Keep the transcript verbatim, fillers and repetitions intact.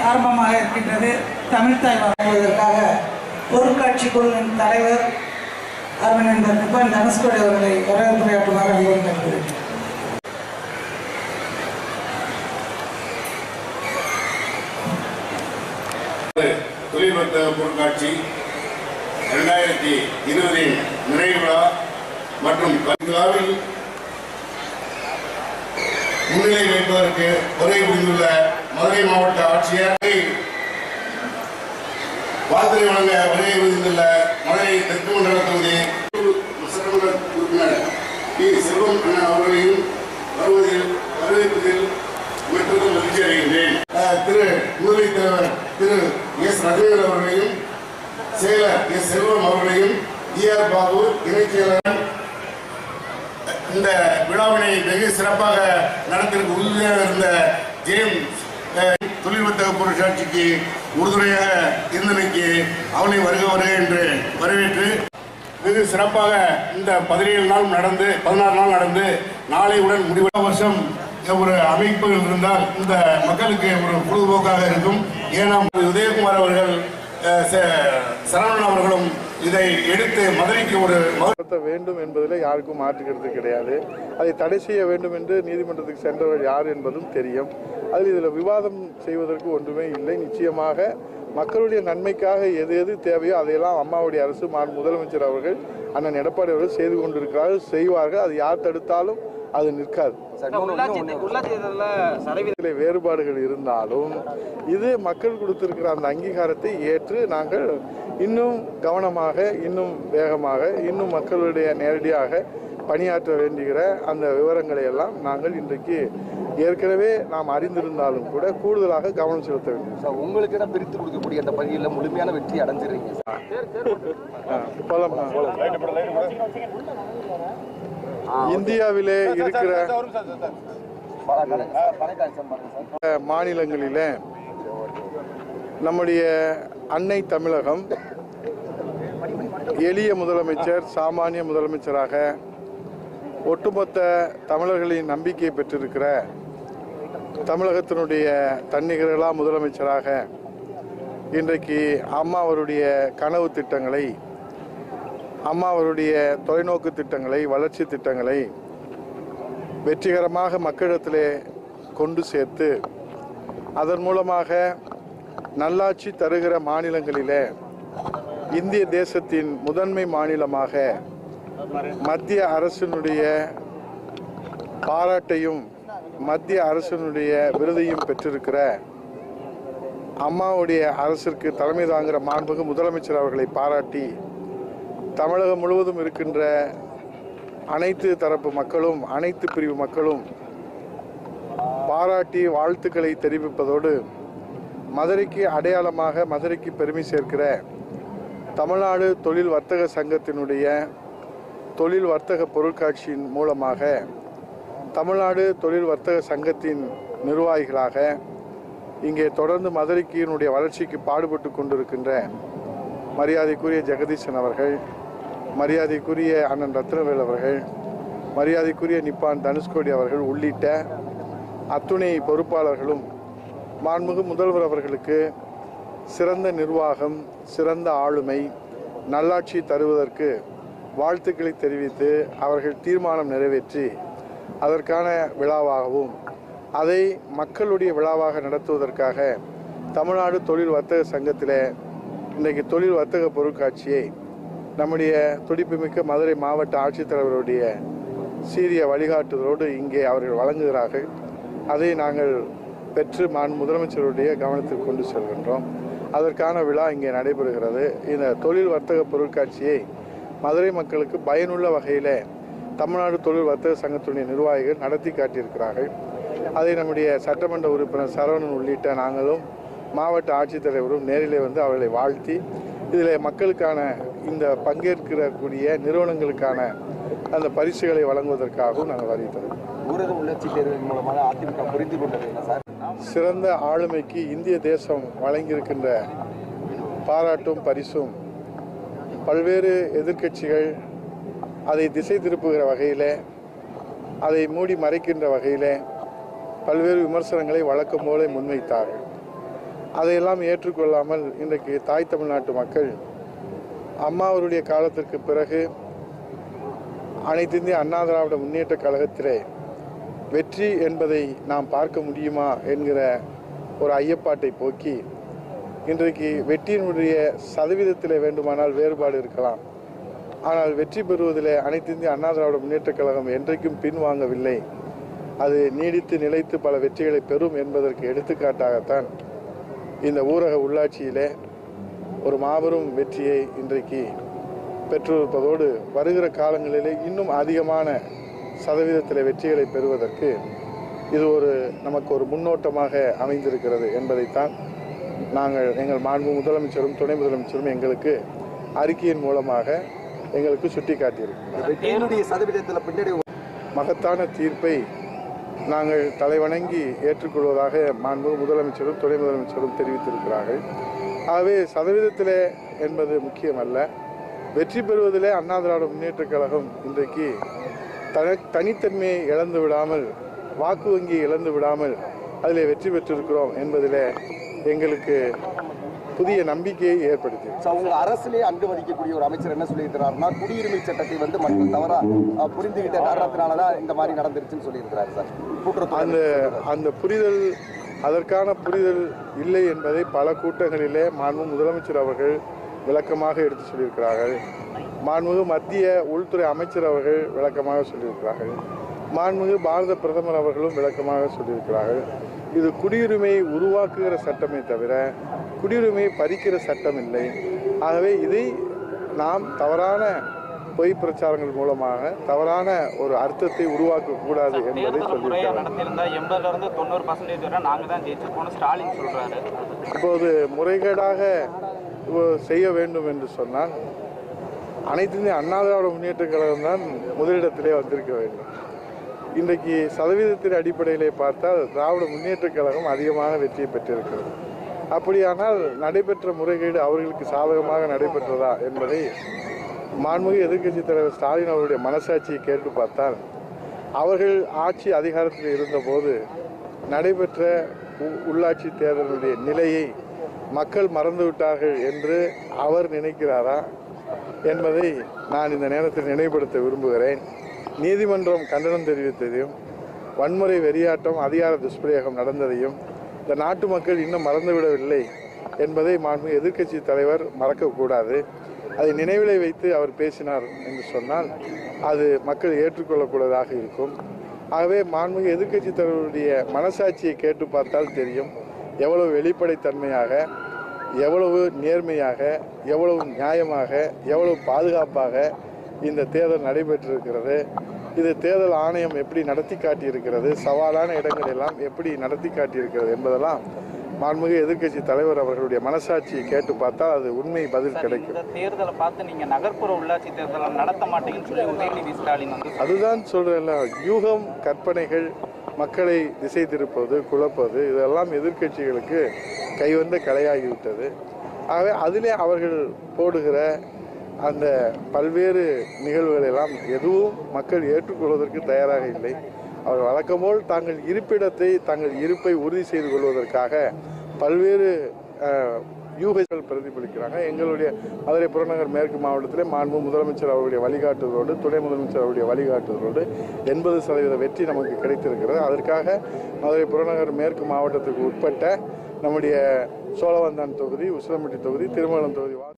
ஆரம்பமாக இருக்கின்றது. தமிழ்தாய் வழங்குவதற்காக பொருட்காட்சி குழுவின் தலைவர் அருமைநண்பர் நிப்பான் தனுஷ்கோடி அவர்களை வரவேற்புரையாற்றுமாறு அன்போடு கேட்கிறேன். தொழில் வர்த்தக பொருட்காட்சி இரண்டாயிரத்தி இருபதின் நிறைவு விழா மற்றும் விழாவில் முன்னிலை வைப்பதற்கு வருகை புரிந்துள்ள மதுரை மாவட்ட ஆட்சியரை வாழ்த்துறை வழங்க வருகை புரிந்துள்ள மதுரை தெற்கு மண்டல தொகுதி சட்டமன்ற உறுப்பினர் பி செல்வம் அண்ணன் அவர்களையும் வருவதில் வரவேற்பதில் மற்றும் மகிழ்ச்சி அடைகின்றேன். திரு முதல்வர் தலைவர் திரு எஸ் ரகுவரன் அவர்களையும் செயலர் எஸ் செல்வம் அவர்களையும் டி ஆர் பாபு இணைச் செயலர் இந்த விழாவினை வெகு சிறப்பாக நடத்திற்கு உறுதியாக இருந்த ஜெயம் தொழில் வர்த்தக பொருட்காட்சிக்கு உறுதுணையாக இருந்தமைக்கு அவனை வருக வருக என்று வரவேற்று வெகு சிறப்பாக இந்த பதினேழு நாள் நடந்து பதினாறு நாள் நடந்து நாளையுடன் முடிவு வருஷம் ஒரு அமைப்புகள் இருந்தால் இந்த மக்களுக்கு ஒரு பொழுதுபோக்காக இருக்கும். ஏன்னா உதயகுமார் அவர்கள் சரவணன் அவர்களும் இதை எடுத்து மதுரைக்கு ஒரு நடத்த வேண்டும் என்பதில் யாருக்கும் மாற்றுக்கிறது கிடையாது. அதை தடை செய்ய வேண்டும் என்று நீதிமன்றத்துக்கு சென்றவர் யார் என்பதும் தெரியும். அதில் இதில் விவாதம் செய்வதற்கு ஒன்றுமே இல்லை. நிச்சயமாக மக்களுடைய நன்மைக்காக எது எது தேவையோ அதையெல்லாம் அம்மாவுடைய அரசு முதலமைச்சர் அவர்கள் அண்ணன் எடப்பாடி அவர்கள் செய்து கொண்டிருக்கிறார்கள், செய்வார்கள். அது யார் தடுத்தாலும் அது நிற்காது. வேறுபாடுகள் இருந்தாலும் இது மக்கள் கொடுத்திருக்கிற அந்த அங்கீகாரத்தை ஏற்று நாங்கள் இன்னும் கவனமாக, இன்னும் வேகமாக, இன்னும் மக்களுடைய நேரடியாக பணியாற்ற வேண்டுகிற அந்த விவரங்களை எல்லாம் நாங்கள் இன்றைக்கு ஏற்கனவே நாம் அறிந்திருந்தாலும் கூட கூடுதலாக கவனம் செலுத்த வேண்டும். சார், உங்களுக்கு தான் பிரித்து கொடுக்கக்கூடிய அந்த பகுதியில் முழுமையான வெற்றி அடைஞ்சிருக்கீங்க. இந்தியாவிலே இருக்கிற மாநிலங்களிலே நம்முடைய அன்னை தமிழகம் எளிய முதலமைச்சர், சாமானிய முதலமைச்சராக ஒட்டுமொத்த தமிழர்களின் நம்பிக்கை பெற்றிருக்கிற தமிழகத்தினுடைய தன்னிகரலா முதலமைச்சராக இன்றைக்கு அம்மா அவருடைய கனவு திட்டங்களை, அம்மா அவருடைய தொலைநோக்கு திட்டங்களை, வளர்ச்சி திட்டங்களை வெற்றிகரமாக மக்களிடத்திலே கொண்டு சேர்த்து அதன் மூலமாக நல்லாட்சி தருகிற மாநிலங்களிலே இந்திய தேசத்தின் முதன்மை மாநிலமாக மத்திய அரசினுடைய பாராட்டையும் மத்திய அரசினுடைய விருதையும் பெற்றிருக்கிற அம்மாவுடைய அரசிற்கு தலைமை தாங்குகிற மாண்புமிகு முதலமைச்சர் அவர்களை பாராட்டி தமிழகம் முழுவதும் இருக்கின்ற அனைத்து தரப்பு மக்களும், அனைத்து பிரிவு மக்களும் பாராட்டி வாழ்த்துக்களை தெரிவிப்பதோடு மதுரைக்கு அடையாளமாக, மதுரைக்கு பெருமை சேர்க்கிற தமிழ்நாடு தொழில் வர்த்தக சங்கத்தினுடைய தொழில் வர்த்தக பொருட்காட்சியின் மூலமாக தமிழ்நாடு தொழில் வர்த்தக சங்கத்தின் நிர்வாகிகளாக இங்கே தொடர்ந்து மதுரைக்கினுடைய வளர்ச்சிக்கு பாடுபட்டு கொண்டிருக்கின்ற மரியாதைக்குரிய ஜெகதீசன் அவர்கள், மரியாதைக்குரிய அண்ணன் ரத்னவேல் அவர்கள், மரியாதைக்குரிய நிப்பான் தனுஷ்கோடி அவர்கள் உள்ளிட்ட அத்துணை பொறுப்பாளர்களும் மாண்புமிகு முதல்வர் அவர்களுக்கு சிறந்த நிர்வாகம், சிறந்த ஆளுமை, நல்லாட்சி தருவதற்கு வாழ்த்துக்களை தெரிவித்து அவர்கள் தீர்மானம் நிறைவேற்றி அதற்கான விழாவாகவும் அதை மக்களுடைய விழாவாக நடத்துவதற்காக தமிழ்நாடு தொழில் வர்த்தக சங்கத்தில் இன்றைக்கு தொழில் வர்த்தக பொருட்காட்சியை நம்முடைய துடிப்புமிக்க மதுரை மாவட்ட ஆட்சித்தலைவருடைய சீரிய வழிகாட்டுதலோடு இங்கே அவர்கள் வழங்குகிறார்கள். அதை நாங்கள் பெற்று மாண்பு முதலமைச்சருடைய கவனத்தில் கொண்டு செல்கின்றோம். அதற்கான விழா இங்கே நடைபெறுகிறது. இந்த தொழில் வர்த்தக பொருட்காட்சியை மதுரை மக்களுக்கு பயனுள்ள வகையில் தமிழ்நாடு தொழில் வர்த்தக சங்கத்துடைய நிர்வாகிகள் நடத்தி காட்டியிருக்கிறார்கள். அதை நம்முடைய சட்டமன்ற உறுப்பினர் சரவணன் உள்ளிட்ட நாங்களும் மாவட்ட ஆட்சித்தலைவரும் நேரிலே வந்து அவர்களை வாழ்த்தி இதில் மக்களுக்கான இந்த பங்கேற்கக்கூடிய நிறுவனங்களுக்கான அந்த பரிசுகளை வழங்குவதற்காகவும் நாங்கள் அறிவித்தோம். ஊரக உள்ளாட்சி தேர்தல் மூலமாக அதிமுக புரிந்து கொண்டது சார். சிறந்த ஆளுமைக்கு இந்திய தேசம் வழங்கியிருக்கின்ற பாராட்டும் பரிசும் பல்வேறு எதிர்க்கட்சிகள் அதை திசை திருப்புகிற வகையில், அதை மூடி மறைக்கின்ற வகையில் பல்வேறு விமர்சனங்களை வழக்கம் போல முன்வைத்தார்கள். அதையெல்லாம் ஏற்றுக்கொள்ளாமல் இன்றைக்கு தாய் தமிழ்நாட்டு மக்கள் அம்மா அவருடைய காலத்திற்கு பிறகு அனைத்து இந்திய அண்ணா திராவிட முன்னேற்ற கழகத்திலே வெற்றி என்பதை நாம் பார்க்க முடியுமா என்கிற ஒரு ஐயப்பாட்டை போக்கி இன்றைக்கு வெற்றியினுடைய சதவீதத்தில் வேண்டுமானால் வேறுபாடு இருக்கலாம். ஆனால் வெற்றி பெறுவதில் அனைத்து இந்திய அண்ணா திராவிட முன்னேற்ற கழகம் என்றைக்கும் பின்வாங்கவில்லை. அது நீடித்து நிலைத்து பல வெற்றிகளை பெறும் என்பதற்கு எடுத்துக்காட்டாகத்தான் இந்த ஊரக உள்ளாட்சியிலே ஒரு மாபெரும் வெற்றியை இன்றைக்கு பெற்றிருப்பதோடு வருகிற காலங்களிலே இன்னும் அதிகமான சதவீதத்தில் வெற்றிகளை பெறுவதற்கு இது ஒரு நமக்கு ஒரு முன்னோட்டமாக அமைந்திருக்கிறது என்பதைத்தான் நாங்கள் எங்கள் மாண்பு முதலமைச்சரும் துணை முதலமைச்சரும் எங்களுக்கு அறிக்கையின் மூலமாக எங்களுக்கு சுட்டி காட்டியிருக்கிறோம். மகத்தான தீர்ப்பை நாங்கள் தலைவணங்கி ஏற்றுக்கொள்வதாக மாண்பு முதலமைச்சரும் துணை முதலமைச்சரும் தெரிவித்திருக்கிறார்கள். ஆகவே சதவீதத்திலே என்பது முக்கியமல்ல, வெற்றி பெறுவதிலே அண்ணா திராவிட முன்னேற்ற கழகம் இன்றைக்கு தன தனித்தன்மையை இழந்து விடாமல், வாக்கு வங்கியை இழந்து விடாமல் அதில் வெற்றி பெற்றிருக்கிறோம் என்பதிலே எங்களுக்கு புதிய நம்பிக்கையை ஏற்படுத்தி. அவங்க அரசிலே அங்கு வகிக்கக்கூடிய ஒரு அமைச்சர் என்ன சொல்லியிருக்கிறாருன்னா, குடியுரிமை சட்டத்தை வந்து மக்கள் தவறா புரிந்துகிட்ட காரணத்தினாலதான் இந்த மாதிரி நடந்துருச்சுன்னு சொல்லியிருக்கிறாரு சார். அந்த அந்த புரிதல், அதற்கான புரிதல் இல்லை என்பதை பல கூட்டங்களிலே மாண்பு முதலமைச்சர் அவர்கள் விளக்கமாக எடுத்து சொல்லியிருக்கிறார்கள். மாண்புமிகு மத்திய உள்துறை அமைச்சர் அவர்கள் விளக்கமாக சொல்லியிருக்கிறார்கள். மாண்புமிகு பாரத பிரதமர் அவர்களும் விளக்கமாக சொல்லியிருக்கிறார்கள். இது குடியுரிமையை உருவாக்குகிற சட்டமே தவிர குடியுரிமையை பறிக்கிற சட்டம் இல்லை. ஆகவே இதை நாம் தவறான பொய் பிரச்சாரங்கள் மூலமாக தவறான ஒரு அர்த்தத்தை உருவாக்கக்கூடாது என்பதை சொல்லியிருக்கிறார். இப்போது முறைகேடாக செய்ய வேண்டும் என்று சொன்னால் அனைத்து இந்திய அண்ணா திராவிட முன்னேற்ற கழகம் தான் முதலிடத்திலே வந்திருக்க வேண்டும். இன்றைக்கு சதவீதத்தின் அடிப்படையிலே பார்த்தால் திராவிட முன்னேற்ற கழகம் அதிகமாக வெற்றியை பெற்றிருக்கிறது. அப்படியானால் நடைபெற்ற முறைகேடு அவர்களுக்கு சாதகமாக நடைபெற்றதா என்பதை மாண்புமிகு எதிர்க்கட்சித் தலைவர் ஸ்டாலின் அவருடைய மனசாட்சியை கேட்டு பார்த்தால், அவர்கள் ஆட்சி அதிகாரத்தில் இருந்தபோது நடைபெற்ற உள்ளாட்சி தேர்தலுடைய நிலையை மக்கள் மறந்துவிட்டார்கள் என்று அவர் நினைக்கிறாரா என்பதை நான் இந்த நேரத்தில் நினைவுபடுத்த விரும்புகிறேன். நீதிமன்றம் கண்டனம் தெரிவித்ததையும், வன்முறை வெறியாட்டம் அதிகார துஷ்பிரயோகம் நடந்ததையும் இந்த நாட்டு மக்கள் இன்னும் மறந்துவிடவில்லை என்பதை மாண்புமிகு எதிர்க்கட்சி தலைவர் மறக்கக்கூடாது. அதை நினைவிலை வைத்து அவர் பேசினார் என்று சொன்னால் அது மக்கள் ஏற்றுக்கொள்ளக்கூடாதாக இருக்கும். ஆகவே மாண்புமிகு எதிர்க்கட்சி தலைவருடைய மனசாட்சியை கேட்டு பார்த்தால் தெரியும் எவ்வளவு வெளிப்படைத்தன்மையாக, எவ்வளவு நேர்மையாக, எவ்வளவு நியாயமாக, எவ்வளவு பாதுகாப்பாக இந்த தேர்தல் நடைபெற்றிருக்கிறது. இது தேர்தல் ஆணையம் எப்படி நடத்தி காட்டியிருக்கிறது, சவாலான இடங்கள் எல்லாம் எப்படி நடத்தி காட்டியிருக்கிறது என்பதெல்லாம் மாண்புமிகு எதிர்க்கட்சி தலைவர் அவர்களுடைய மனசாட்சியை கேட்டு பார்த்தால் அது உண்மை பதில் கிடைக்கும். தேர்தலை பார்த்து நீங்க நகர்ப்புற உள்ளாட்சி தேர்தலை நடத்த மாட்டீங்கன்னு சொல்லி உதயநிதி ஸ்டாலின் அதுதான் சொல்றேன்ல, யூகம் கற்பனைகள் மக்களை திசை திருப்பது, குழப்பது, இதெல்லாம் எதிர்க்கட்சிகளுக்கு கைவந்த கலையாகிவிட்டது. ஆகவே அதிலே அவர்கள் போடுகிற அந்த பல்வேறு நிகழ்வுகள் எல்லாம் எதுவும் மக்கள் ஏற்றுக்கொள்வதற்கு தயாராக இல்லை. அவர் வழக்கம்போல் தாங்கள் இருப்பிடத்தை, தங்கள் இருப்பை உறுதி செய்து கொள்வதற்காக பல்வேறு யூகங்கள் பிரதிபலிக்கிறாங்க. எங்களுடைய மதுரை புறநகர் மேற்கு மாவட்டத்திலே மாண்பு முதலமைச்சர் அவருடைய வழிகாட்டுதலோடு, துணை முதலமைச்சர் அவருடைய வழிகாட்டுதலோடு எண்பது சதவீத வெற்றி நமக்கு கிடைத்திருக்கிறது. அதற்காக மதுரை புறநகர் மேற்கு மாவட்டத்துக்கு உட்பட்ட நம்முடைய சோழவந்தான் தொகுதி, உசிலம்பட்டி தொகுதி, திருமங்கலம் தொகுதி